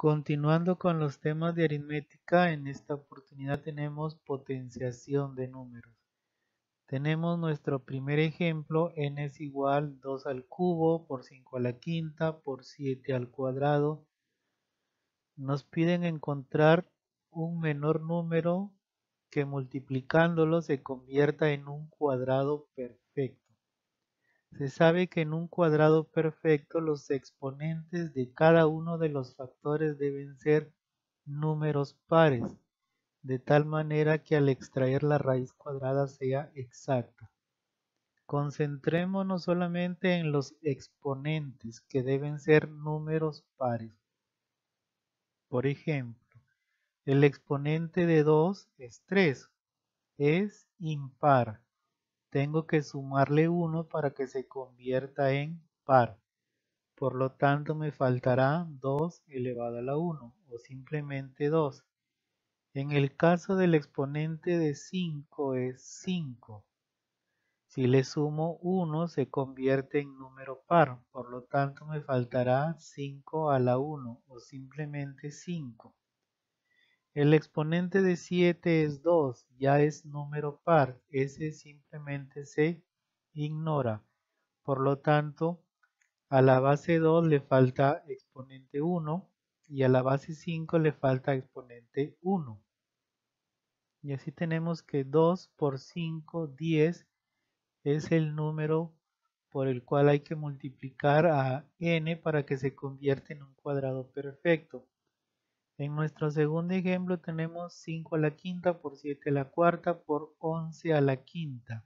Continuando con los temas de aritmética, en esta oportunidad tenemos potenciación de números. Tenemos nuestro primer ejemplo, n es igual 2 al cubo por 5 a la quinta por 7 al cuadrado. Nos piden encontrar un menor número que multiplicándolo se convierta en un cuadrado perfecto. Se sabe que en un cuadrado perfecto los exponentes de cada uno de los factores deben ser números pares, de tal manera que al extraer la raíz cuadrada sea exacta. Concentrémonos solamente en los exponentes, que deben ser números pares. Por ejemplo, el exponente de 2 es 3, es impar. Tengo que sumarle 1 para que se convierta en par. Por lo tanto, me faltará 2 elevado a la 1, o simplemente 2. En el caso del exponente de 5 es 5. Si le sumo 1 se convierte en número par, por lo tanto me faltará 5 a la 1 o simplemente 5. El exponente de 7 es 2, ya es número par, ese simplemente se ignora. Por lo tanto, a la base 2 le falta exponente 1 y a la base 5 le falta exponente 1. Y así tenemos que 2 por 5, 10, es el número por el cual hay que multiplicar a n para que se convierta en un cuadrado perfecto. En nuestro segundo ejemplo tenemos 5 a la quinta por 7 a la cuarta por 11 a la quinta.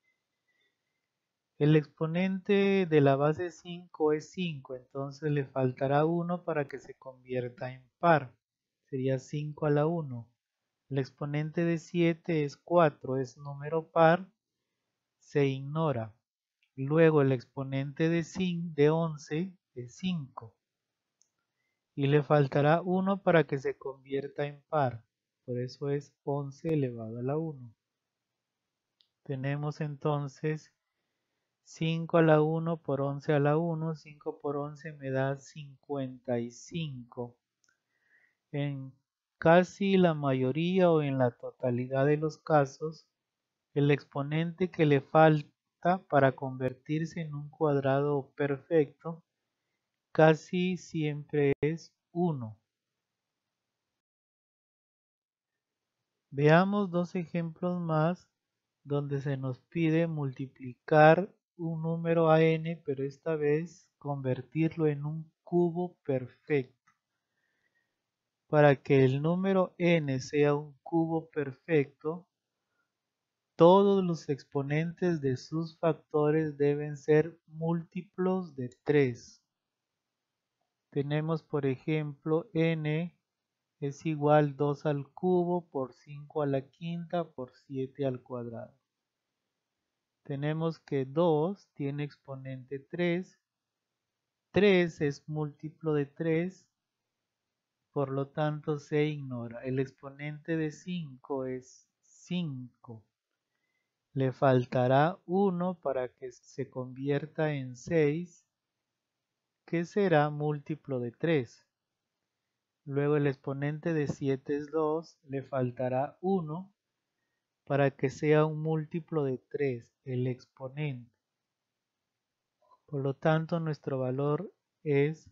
El exponente de la base 5 es 5, entonces le faltará 1 para que se convierta en par. Sería 5 a la 1. El exponente de 7 es 4, es número par, se ignora. Luego el exponente de 11 es 5 y le faltará 1 para que se convierta en par. Por eso es 11 elevado a la 1. Tenemos entonces 5 a la 1 por 11 a la 1. 5 por 11 me da 55. En casi la mayoría o en la totalidad de los casos, el exponente que le falta para convertirse en un cuadrado perfecto casi siempre es 1. Veamos dos ejemplos más donde se nos pide multiplicar un número a n, pero esta vez convertirlo en un cubo perfecto. Para que el número n sea un cubo perfecto, todos los exponentes de sus factores deben ser múltiplos de 3. Tenemos, por ejemplo, n es igual 2 al cubo por 5 a la quinta por 7 al cuadrado. Tenemos que 2 tiene exponente 3. 3 es múltiplo de 3, por lo tanto se ignora. El exponente de 5 es 5. Le faltará 1 para que se convierta en 6, que será múltiplo de 3. Luego el exponente de 7 es 2, le faltará 1 para que sea un múltiplo de 3, el exponente. Por lo tanto, nuestro valor es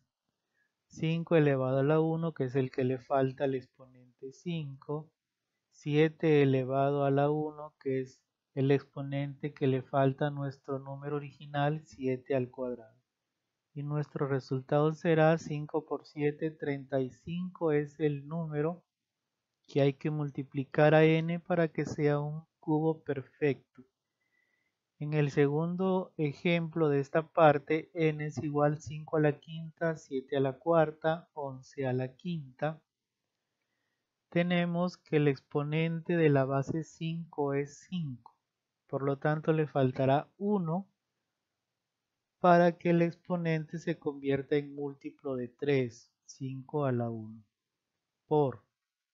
5 elevado a la 1, que es el que le falta al exponente 5. 7 elevado a la 1, que es el exponente que le falta a nuestro número original, 7 al cuadrado. Y nuestro resultado será 5 por 7, 35 es el número que hay que multiplicar a n para que sea un cubo perfecto. En el segundo ejemplo de esta parte, n es igual 5 a la quinta, 7 a la cuarta, 11 a la quinta. Tenemos que el exponente de la base 5 es 5. Por lo tanto, le faltará 1 para que el exponente se convierta en múltiplo de 3, 5 a la 1. Por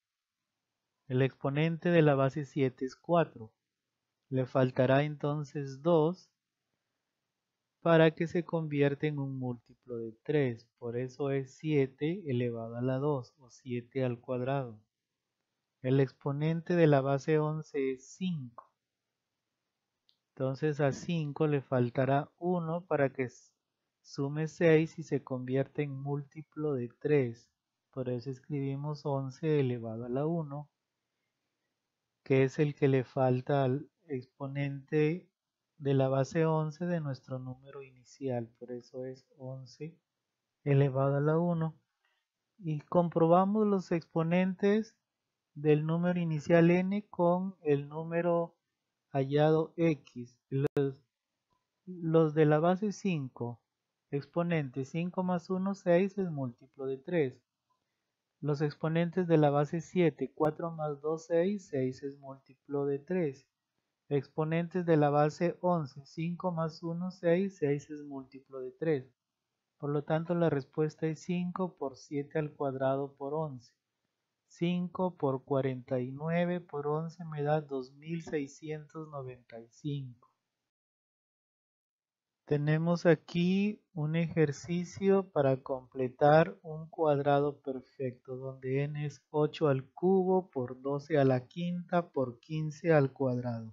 el exponente de la base 7 es 4. Le faltará entonces 2 para que se convierta en un múltiplo de 3. Por eso es 7 elevado a la 2 o 7 al cuadrado. El exponente de la base 11 es 5. Entonces a 5 le faltará 1 para que sume 6 y se convierta en múltiplo de 3. Por eso escribimos 11 elevado a la 1, que es el que le falta al exponente de la base 11 de nuestro número inicial. Por eso es 11 elevado a la 1. Y comprobamos los exponentes del número inicial n con el número hallado x. Los de la base 5, exponente 5 más 1, 6 es múltiplo de 3. Los exponentes de la base 7, 4 más 2, 6, 6 es múltiplo de 3. Exponentes de la base 11, 5 más 1, 6, 6 es múltiplo de 3. Por lo tanto, la respuesta es 5 por 7 al cuadrado por 11. 5 por 49 por 11 me da 2695. Tenemos aquí un ejercicio para completar un cuadrado perfecto, donde n es 8 al cubo por 12 a la quinta por 15 al cuadrado.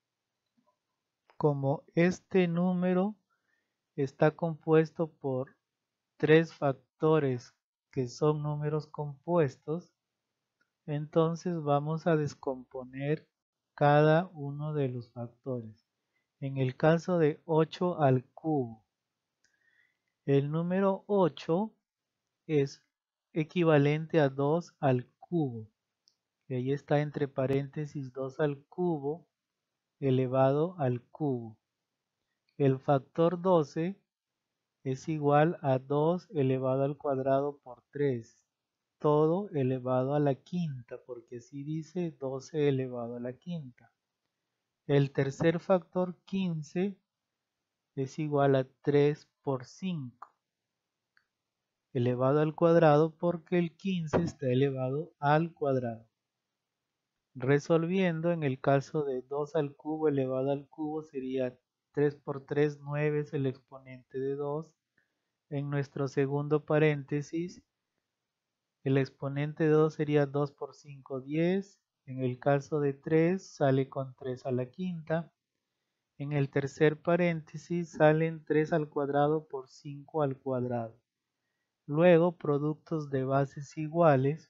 Como este número está compuesto por 3 factores que son números compuestos, entonces vamos a descomponer cada uno de los factores. En el caso de 8 al cubo, el número 8 es equivalente a 2 al cubo. Y ahí está entre paréntesis 2 al cubo elevado al cubo. El factor 12 es igual a 2 elevado al cuadrado por 3. Todo elevado a la quinta, porque así dice 12 elevado a la quinta. El tercer factor 15 es igual a 3 por 5 elevado al cuadrado, porque el 15 está elevado al cuadrado. Resolviendo, en el caso de 2 al cubo elevado al cubo sería 3 por 3, 9 es el exponente de 2. En nuestro segundo paréntesis, el exponente de 2 sería 2 por 5, 10. En el caso de 3 sale con 3 a la quinta. En el tercer paréntesis salen 3 al cuadrado por 5 al cuadrado. Luego, productos de bases iguales.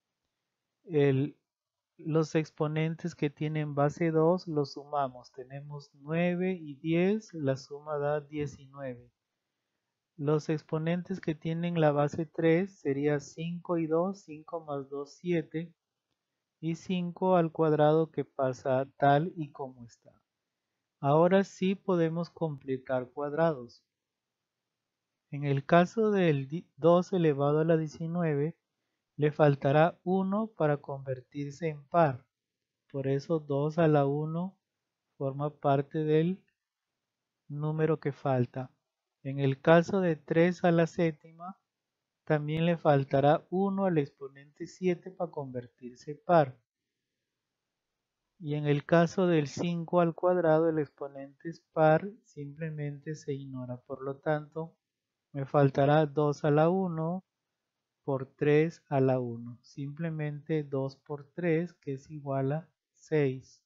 Los exponentes que tienen base 2 los sumamos. Tenemos 9 y 10, la suma da 19. Los exponentes que tienen la base 3 sería 5 y 2, 5 más 2, 7. Y 5 al cuadrado que pasa tal y como está. Ahora sí podemos completar cuadrados. En el caso del 2 elevado a la 19, le faltará 1 para convertirse en par. Por eso 2 a la 1 forma parte del número que falta. En el caso de 3 a la séptima, también le faltará 1 al exponente 7 para convertirse par. Y en el caso del 5 al cuadrado, el exponente es par, simplemente se ignora. Por lo tanto, me faltará 2 a la 1 por 3 a la 1. Simplemente 2 por 3, que es igual a 6.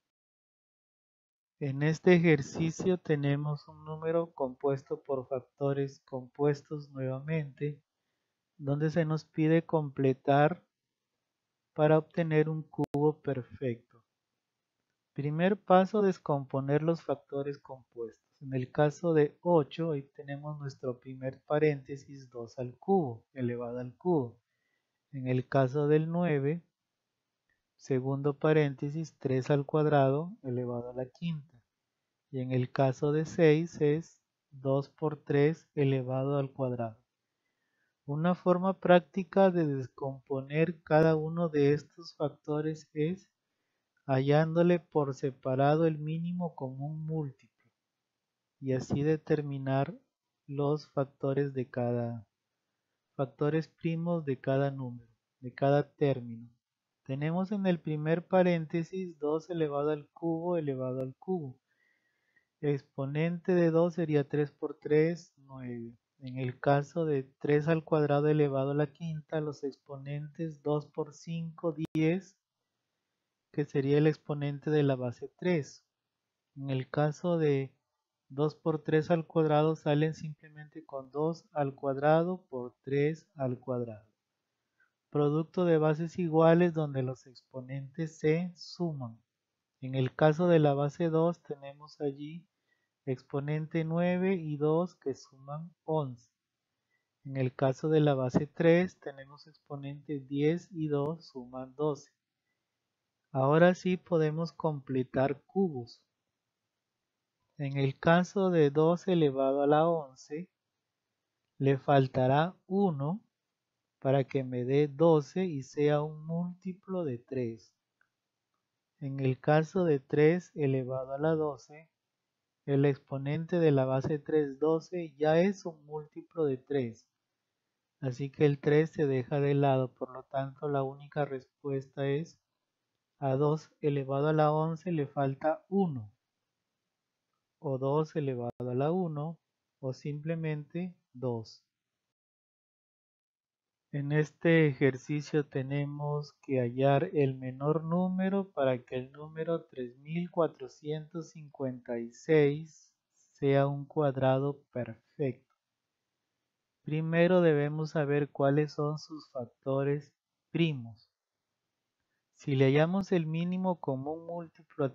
En este ejercicio tenemos un número compuesto por factores compuestos nuevamente, donde se nos pide completar para obtener un cubo perfecto. Primer paso, descomponer los factores compuestos. En el caso de 8, ahí tenemos nuestro primer paréntesis 2 al cubo, elevado al cubo. En el caso del 9, segundo paréntesis 3 al cuadrado, elevado a la quinta. Y en el caso de 6 es 2 por 3 elevado al cuadrado. Una forma práctica de descomponer cada uno de estos factores es hallándole por separado el mínimo común múltiplo y así determinar los factores primos de cada número, de cada término. Tenemos en el primer paréntesis 2 elevado al cubo elevado al cubo. Exponente de 2 sería 3 por 3, 9. En el caso de 3 al cuadrado elevado a la quinta, los exponentes 2 por 5, 10, que sería el exponente de la base 3. En el caso de 2 por 3 al cuadrado salen simplemente con 2 al cuadrado por 3 al cuadrado. Producto de bases iguales donde los exponentes se suman. En el caso de la base 2 tenemos allí exponente 9 y 2 que suman 11. En el caso de la base 3 tenemos exponente 10 y 2 suman 12. Ahora sí podemos completar cubos. En el caso de 2 elevado a la 11, le faltará 1 para que me dé 12 y sea un múltiplo de 3. En el caso de 3 elevado a la 12, el exponente de la base 3, 12, ya es un múltiplo de 3. Así que el 3 se deja de lado, por lo tanto la única respuesta es a 2 elevado a la 11 le falta 1. O 2 elevado a la 1 o simplemente 2. En este ejercicio tenemos que hallar el menor número para que el número 3456 sea un cuadrado perfecto. Primero debemos saber cuáles son sus factores primos. Si le hallamos el mínimo común múltiplo a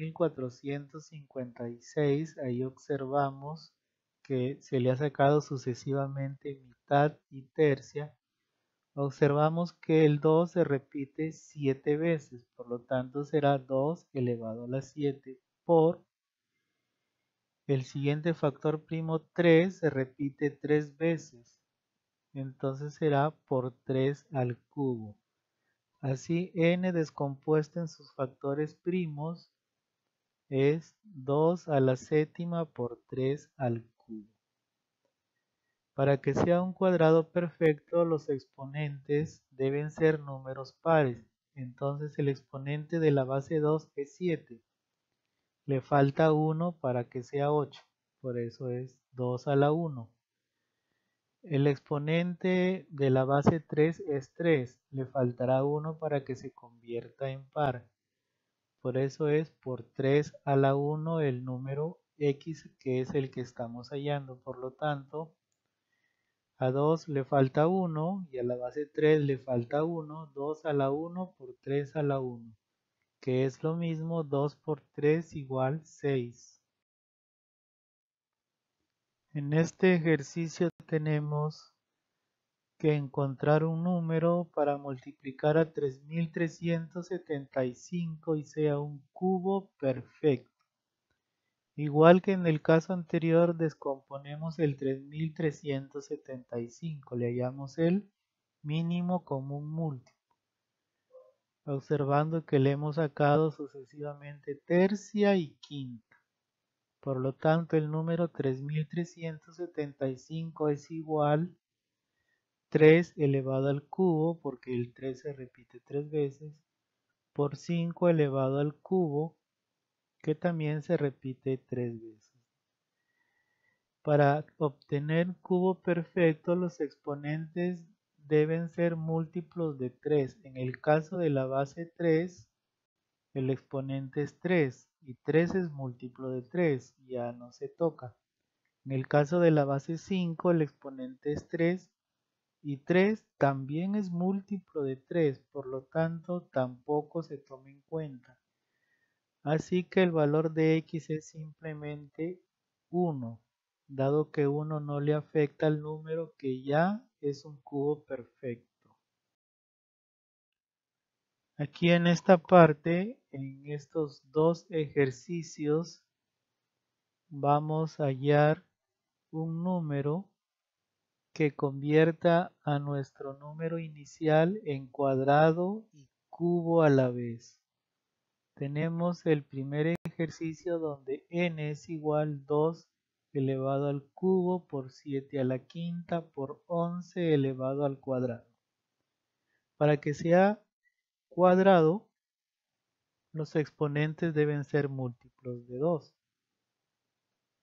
3456, ahí observamos que se le ha sacado sucesivamente mitad y tercia. Observamos que el 2 se repite 7 veces, por lo tanto será 2 elevado a la 7 por el siguiente factor primo 3 se repite 3 veces, entonces será por 3 al cubo. Así n descompuesto en sus factores primos es 2 a la séptima por 3 al cubo. Para que sea un cuadrado perfecto, los exponentes deben ser números pares. Entonces el exponente de la base 2 es 7. Le falta 1 para que sea 8. Por eso es 2 a la 1. El exponente de la base 3 es 3. Le faltará 1 para que se convierta en par. Por eso es por 3 a la 1 el número x, que es el que estamos hallando. Por lo tanto, a 2 le falta 1 y a la base 3 le falta 1. 2 a la 1 por 3 a la 1, que es lo mismo. 2 por 3 igual 6. En este ejercicio tenemos que encontrar un número para multiplicar a 3375 y sea un cubo perfecto. Igual que en el caso anterior, descomponemos el 3375, le hallamos el mínimo común múltiplo, observando que le hemos sacado sucesivamente tercia y quinta. Por lo tanto, el número 3375 es igual 3 elevado al cubo, porque el 3 se repite 3 veces, por 5 elevado al cubo, que también se repite 3 veces. Para obtener cubo perfecto, los exponentes deben ser múltiplos de 3. En el caso de la base 3, el exponente es 3 y 3 es múltiplo de 3, ya no se toca. En el caso de la base 5, el exponente es 3 y 3 también es múltiplo de 3, por lo tanto tampoco se toma en cuenta. Así que el valor de x es simplemente 1, dado que 1 no le afecta al número que ya es un cubo perfecto. Aquí en esta parte, en estos dos ejercicios, vamos a hallar un número que convierta a nuestro número inicial en cuadrado y cubo a la vez. Tenemos el primer ejercicio donde n es igual 2 elevado al cubo por 7 a la quinta por 11 elevado al cuadrado. Para que sea cuadrado, los exponentes deben ser múltiplos de 2.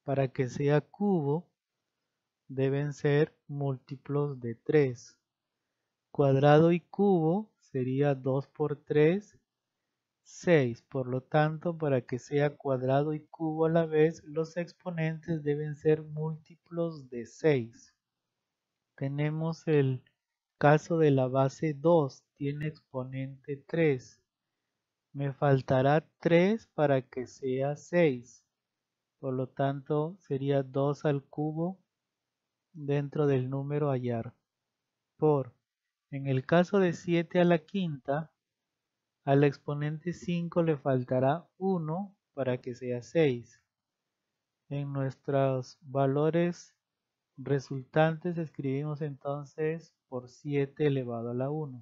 para que sea cubo deben ser múltiplos de 3. Cuadrado y cubo sería 2 por 3, 6. Por lo tanto, para que sea cuadrado y cubo a la vez, los exponentes deben ser múltiplos de 6. Tenemos el caso de la base 2, tiene exponente 3. Me faltará 3 para que sea 6. Por lo tanto, sería 2 al cubo dentro del número hallar. En el caso de 7 a la quinta, al exponente 5 le faltará 1 para que sea 6. En nuestros valores resultantes escribimos entonces por 7 elevado a la 1.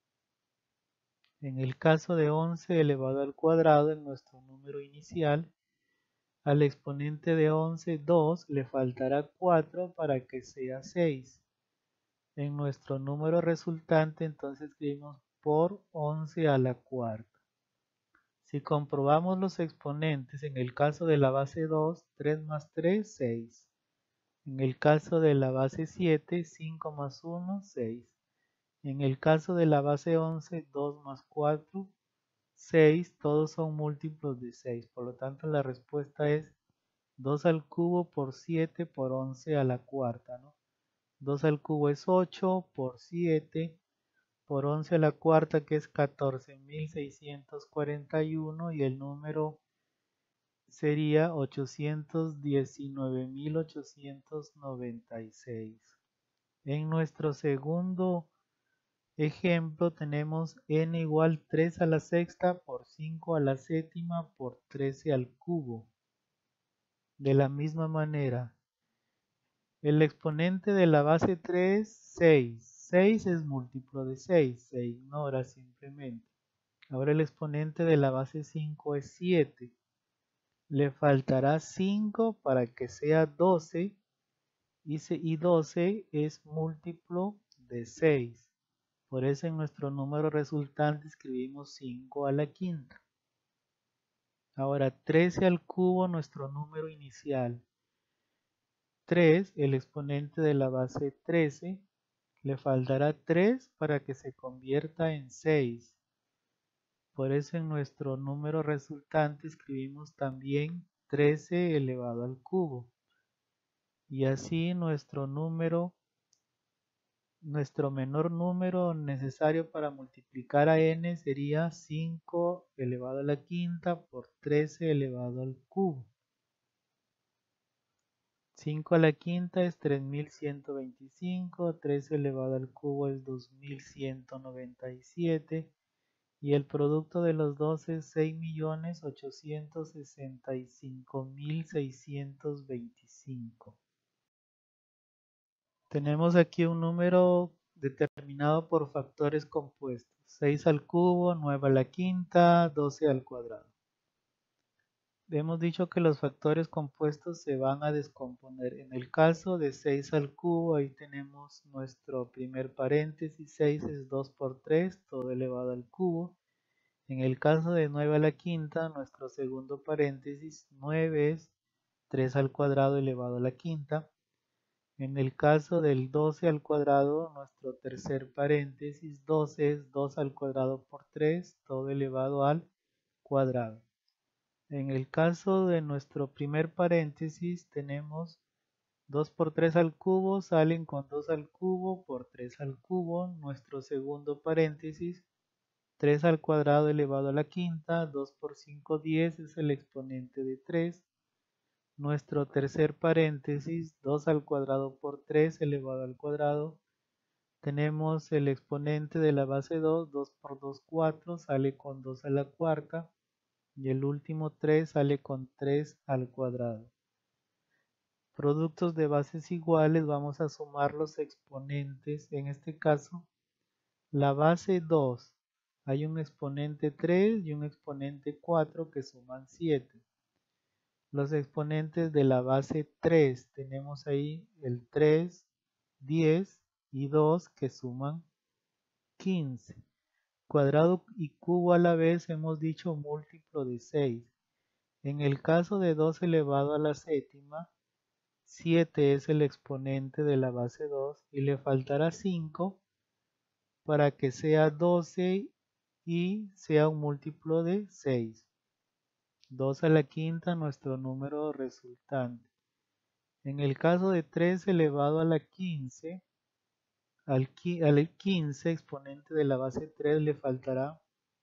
En el caso de 11 elevado al cuadrado, en nuestro número inicial, al exponente de 11, 2, le faltará 4 para que sea 6. En nuestro número resultante, entonces escribimos por 11 a la cuarta. Si comprobamos los exponentes, en el caso de la base 2, 3 más 3, 6. En el caso de la base 7, 5 más 1, 6. En el caso de la base 11, 2 más 4, 6. Todos son múltiplos de 6. Por lo tanto, la respuesta es 2 al cubo por 7 por 11 a la cuarta, ¿no? 2 al cubo es 8 por 7 por 11 a la cuarta, que es 14.641, y el número sería 819.896. En nuestro segundo ejemplo tenemos n igual 3 a la sexta por 5 a la séptima por 13 al cubo. De la misma manera, el exponente de la base 3, 6. 6 es múltiplo de 6, se ignora simplemente. Ahora el exponente de la base 5 es 7. Le faltará 5 para que sea 12 y 12 es múltiplo de 6. Por eso en nuestro número resultante escribimos 5 a la quinta. Ahora 13 al cubo, nuestro número inicial. 3, el exponente de la base 13, le faltará 3 para que se convierta en 6. Por eso en nuestro número resultante escribimos también 13 elevado al cubo. Y así nuestro menor número necesario para multiplicar a n sería 5 elevado a la quinta por 13 elevado al cubo. 5 a la quinta es 3125, 13 elevado al cubo es 2197 y el producto de los dos es 6.865.625. Tenemos aquí un número determinado por factores compuestos. 6 al cubo, 9 a la quinta, 12 al cuadrado. Hemos dicho que los factores compuestos se van a descomponer. En el caso de 6 al cubo, ahí tenemos nuestro primer paréntesis. 6 es 2 por 3, todo elevado al cubo. En el caso de 9 a la quinta, nuestro segundo paréntesis, 9 es 3 al cuadrado elevado a la quinta. En el caso del 12 al cuadrado, nuestro tercer paréntesis, 12 es 2 al cuadrado por 3, todo elevado al cuadrado. En el caso de nuestro primer paréntesis tenemos 2 por 3 al cubo, salen con 2 al cubo por 3 al cubo. Nuestro segundo paréntesis, 3 al cuadrado elevado a la quinta, 2 por 5, 10 es el exponente de 3. Nuestro tercer paréntesis, 2 al cuadrado por 3 elevado al cuadrado. Tenemos el exponente de la base 2, 2 por 2, 4, sale con 2 a la cuarta. Y el último 3 sale con 3 al cuadrado. Productos de bases iguales, vamos a sumar los exponentes. En este caso, la base 2, hay un exponente 3 y un exponente 4 que suman 7. Los exponentes de la base 3, tenemos ahí el 3, 10 y 2 que suman 15. Cuadrado y cubo a la vez hemos dicho múltiplo de 6. En el caso de 2 elevado a la séptima, 7 es el exponente de la base 2 y le faltará 5 para que sea 12 y sea un múltiplo de 6. 2 a la quinta, nuestro número resultante. En el caso de 3 elevado a la 15, al 15 exponente de la base 3 le faltará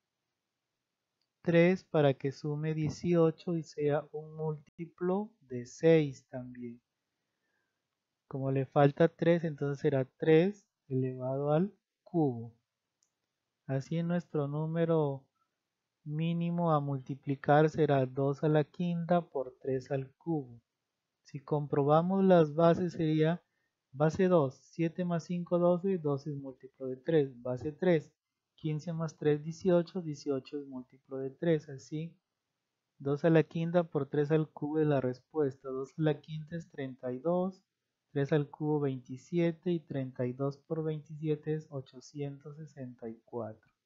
3 para que sume 18 y sea un múltiplo de 6 también. Como le falta 3, entonces será 3 elevado al cubo. Así nuestro número mínimo a multiplicar será 2 a la quinta por 3 al cubo. Si comprobamos las bases sería base 2, 7 más 5, 12, 12 es múltiplo de 3. Base 3, 15 más 3, 18, 18 es múltiplo de 3. Así, 2 a la quinta por 3 al cubo es la respuesta. 2 a la quinta es 32, 3 al cubo 27 y 32 por 27 es 864.